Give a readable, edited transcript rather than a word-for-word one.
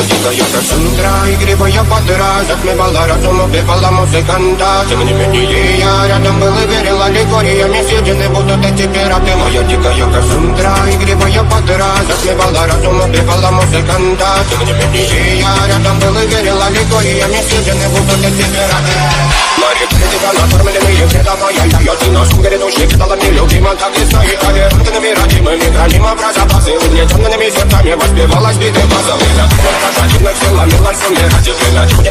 Моя дикая Кассандра, игривая подра, затмевала разум, убивала музыканта. Тем не менее я рядом был и верила легориями съедены будут эти пираты. Моя дикая Кассандра, игривая подра, затмевала разум, убивала музыканта. Тем не менее я рядом был и верила легориями съедены будут эти пираты. Марик, тебя накормленные предавая я ты на сум грядущий кидала мне любима, так и стоит толерантными родимыми, хранимо про запасы. Угнетенными сердцами воспевалась биты базовых. Прожативных сил ломилась умирать, и ты на